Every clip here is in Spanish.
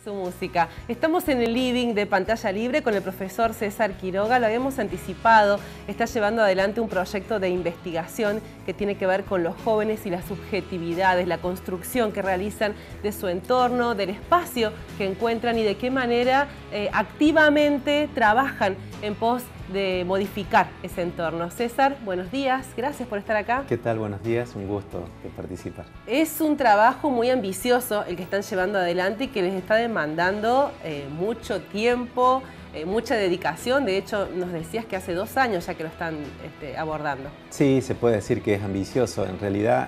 Su música. Estamos en el living de Pantalla Libre con el profesor César Quiroga. Lo habíamos anticipado. Está llevando adelante un proyecto de investigación que tiene que ver con los jóvenes y las subjetividades, la construcción que realizan de su entorno, del espacio que encuentran y de qué manera activamente trabajan en pos de modificar ese entorno. César, buenos días, gracias por estar acá. ¿Qué tal? Buenos días, un gusto de participar. Es un trabajo muy ambicioso el que están llevando adelante y que les está demandando mucho tiempo, mucha dedicación. De hecho, nos decías que hace 2 años ya que lo están abordando. Sí, se puede decir que es ambicioso. En realidad,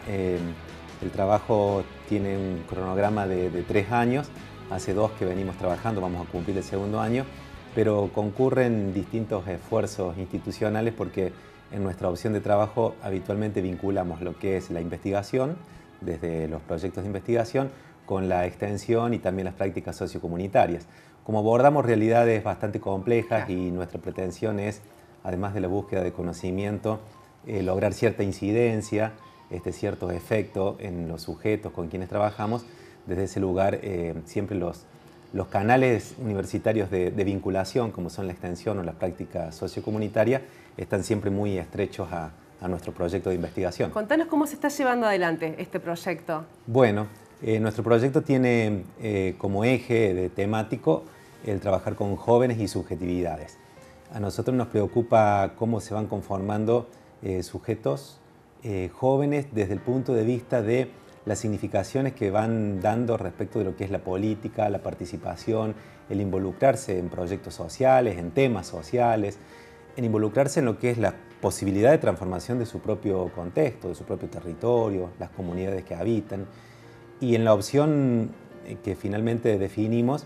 el trabajo tiene un cronograma de 3 años. Hace 2 que venimos trabajando, vamos a cumplir el 2.º año. Pero concurren distintos esfuerzos institucionales porque en nuestra opción de trabajo habitualmente vinculamos lo que es la investigación, desde los proyectos de investigación, con la extensión y también las prácticas sociocomunitarias. Como abordamos realidades bastante complejas y nuestra pretensión es, además de la búsqueda de conocimiento, lograr cierta incidencia, ciertos efectos en los sujetos con quienes trabajamos, desde ese lugar siempre los canales universitarios de vinculación, como son la extensión o las prácticas sociocomunitarias, están siempre muy estrechos a nuestro proyecto de investigación. Contanos cómo se está llevando adelante este proyecto. Bueno, nuestro proyecto tiene como eje de temático el trabajar con jóvenes y subjetividades. A nosotros nos preocupa cómo se van conformando sujetos jóvenes desde el punto de vista de las significaciones que van dando respecto de lo que es la política, la participación, el involucrarse en proyectos sociales, en temas sociales, en involucrarse en lo que es la posibilidad de transformación de su propio contexto, de su propio territorio, las comunidades que habitan. Y en la opción que finalmente definimos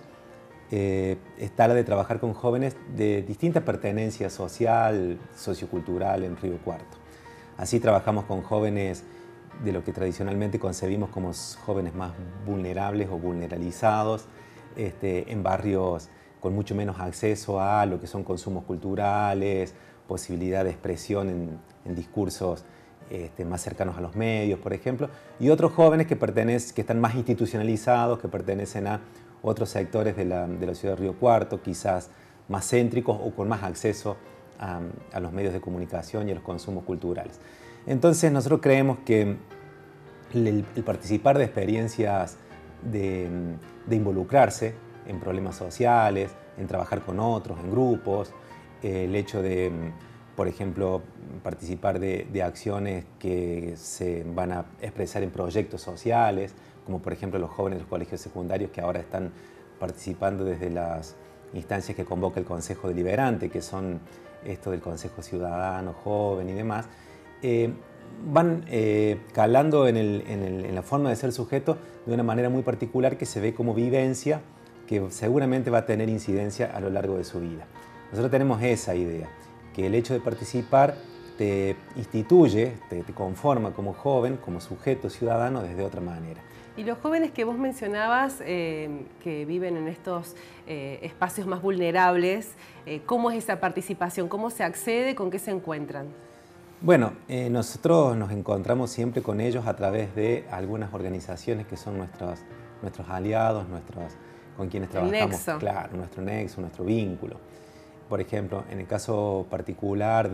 está la de trabajar con jóvenes de distinta pertenencia social, sociocultural en Río Cuarto. Así trabajamos con jóvenes de lo que tradicionalmente concebimos como jóvenes más vulnerables o vulneralizados, en barrios con mucho menos acceso a lo que son consumos culturales, posibilidad de expresión en discursos más cercanos a los medios, por ejemplo, y otros jóvenes que están más institucionalizados, que pertenecen a otros sectores de la ciudad de Río Cuarto, quizás más céntricos o con más acceso a los medios de comunicación y a los consumos culturales. Entonces nosotros creemos que el participar de experiencias de involucrarse en problemas sociales, en trabajar con otros, en grupos, el hecho de, por ejemplo, participar de acciones que se van a expresar en proyectos sociales, como por ejemplo los jóvenes de los colegios secundarios que ahora están participando desde las instancias que convoca el Consejo Deliberante, que son esto del Consejo Ciudadano, Joven y demás, van calando en la forma de ser sujeto de una manera muy particular que se ve como vivencia, que seguramente va a tener incidencia a lo largo de su vida. Nosotros tenemos esa idea, que el hecho de participar te instituye, te conforma como joven, como sujeto ciudadano desde otra manera. Y los jóvenes que vos mencionabas, que viven en estos espacios más vulnerables, ¿cómo es esa participación? ¿Cómo se accede? ¿Con qué se encuentran? Bueno, nosotros nos encontramos siempre con ellos a través de algunas organizaciones que son nuestros aliados, con quienes trabajamos. El nexo. Claro, nuestro nexo, nuestro vínculo. Por ejemplo, en el caso particular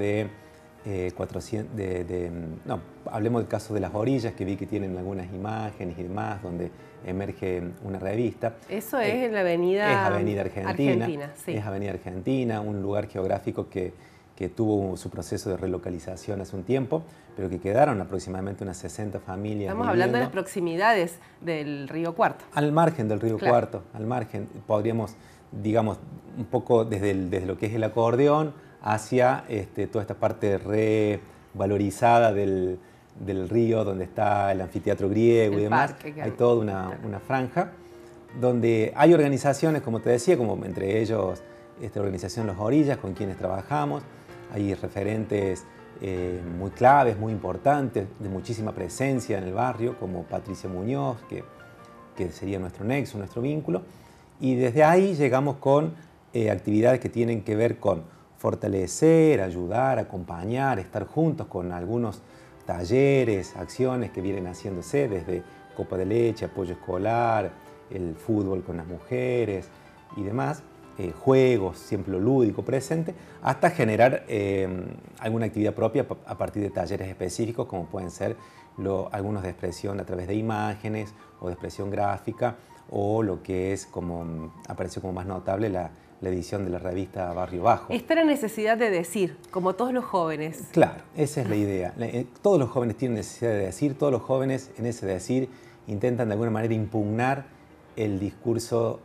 hablemos del caso de Las Orillas, que vi que tienen algunas imágenes y demás, donde emerge una revista. Eso es en la avenida... Es Avenida Argentina. Sí. Es Avenida Argentina, un lugar geográfico que tuvo su proceso de relocalización hace un tiempo, pero que quedaron aproximadamente unas 60 familias. Estamos hablando de las proximidades del Río Cuarto. Al margen del Río Claro. Cuarto, al margen, podríamos, digamos, un poco desde lo que es el acordeón hacia toda esta parte revalorizada del río, donde está el anfiteatro griego y demás. Hay toda una franja donde hay organizaciones, como te decía, como entre ellos esta organización Las Orillas, con quienes trabajamos. Hay referentes muy claves, muy importantes, de muchísima presencia en el barrio, como Patricia Muñoz, que sería nuestro nexo, nuestro vínculo. Y desde ahí llegamos con actividades que tienen que ver con fortalecer, ayudar, acompañar, estar juntos con algunos talleres, acciones que vienen haciéndose desde copa de leche, apoyo escolar, el fútbol con las mujeres y demás, juegos, siempre lo lúdico presente, hasta generar alguna actividad propia a partir de talleres específicos, como pueden ser algunos de expresión a través de imágenes o de expresión gráfica, o lo que es, como apareció como más notable, la edición de la revista Barrio Bajo. Está la necesidad de decir, como todos los jóvenes. Claro, esa es la idea. Todos los jóvenes tienen necesidad de decir, todos los jóvenes en ese decir intentan de alguna manera impugnar el discurso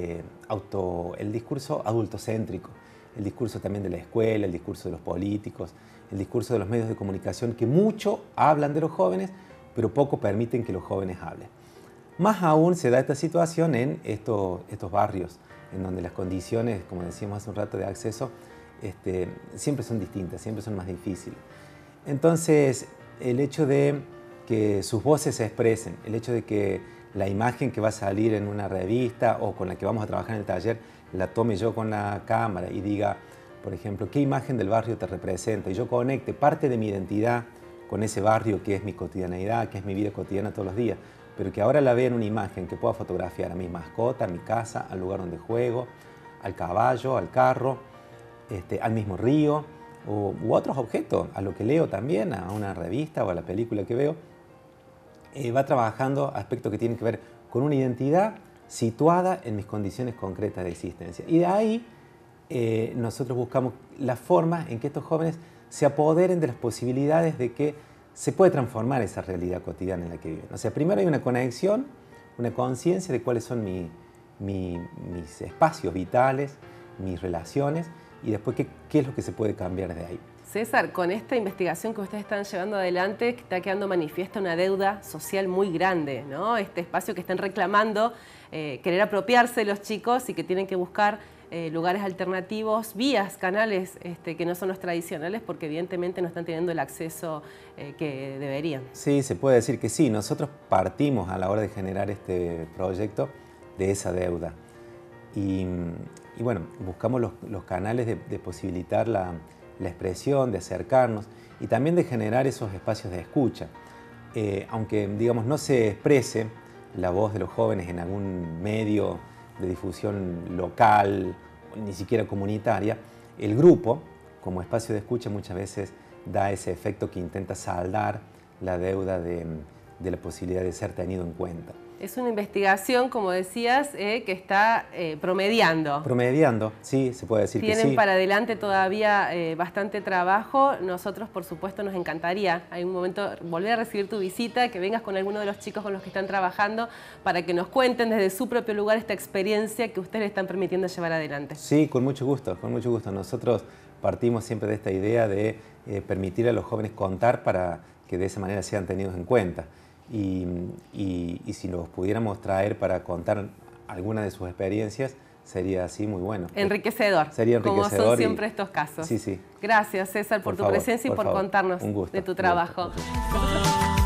adultocéntrico, el discurso también de la escuela, el discurso de los políticos, el discurso de los medios de comunicación, que mucho hablan de los jóvenes, pero poco permiten que los jóvenes hablen. Más aún se da esta situación en estos barrios, en donde las condiciones, como decíamos hace un rato, de acceso, siempre son distintas, siempre son más difíciles. Entonces, el hecho de que sus voces se expresen, el hecho de que la imagen que va a salir en una revista o con la que vamos a trabajar en el taller, la tome yo con la cámara y diga, por ejemplo, ¿qué imagen del barrio te representa? Y yo conecte parte de mi identidad con ese barrio que es mi cotidianeidad, que es mi vida cotidiana todos los días, pero que ahora la vea en una imagen que pueda fotografiar a mi mascota, a mi casa, al lugar donde juego, al caballo, al carro, al mismo río u otros objetos, a lo que leo también, a una revista o a la película que veo. Va trabajando aspectos que tienen que ver con una identidad situada en mis condiciones concretas de existencia. Y de ahí nosotros buscamos la forma en que estos jóvenes se apoderen de las posibilidades de que se puede transformar esa realidad cotidiana en la que viven. O sea, primero hay una conexión, una conciencia de cuáles son mis espacios vitales, mis relaciones, y después qué es lo que se puede cambiar de ahí. César, con esta investigación que ustedes están llevando adelante, está quedando manifiesta una deuda social muy grande, ¿no? Este espacio que están reclamando, querer apropiarse de los chicos y que tienen que buscar lugares alternativos, vías, canales que no son los tradicionales, porque evidentemente no están teniendo el acceso que deberían. Sí, se puede decir que sí. Nosotros partimos a la hora de generar este proyecto de esa deuda. Y bueno, buscamos los canales de posibilitar la expresión, de acercarnos y también de generar esos espacios de escucha. Aunque, digamos, no se exprese la voz de los jóvenes en algún medio de difusión local, ni siquiera comunitaria, el grupo, como espacio de escucha, muchas veces da ese efecto que intenta saldar la deuda de la posibilidad de ser tenido en cuenta. Es una investigación, como decías, que está promediando. Promediando, sí, se puede decir que sí. Tienen para adelante todavía bastante trabajo. Nosotros, por supuesto, nos encantaría en un momento volver a recibir tu visita, que vengas con alguno de los chicos con los que están trabajando, para que nos cuenten desde su propio lugar esta experiencia que ustedes le están permitiendo llevar adelante. Sí, con mucho gusto, con mucho gusto. Nosotros partimos siempre de esta idea de permitir a los jóvenes contar para que de esa manera sean tenidos en cuenta. Y si los pudiéramos traer para contar alguna de sus experiencias, sería así muy bueno. Enriquecedor. Sería enriquecedor. Como son siempre estos casos. Sí, sí. Gracias, César, por tu presencia y por contarnos de tu trabajo. Un gusto.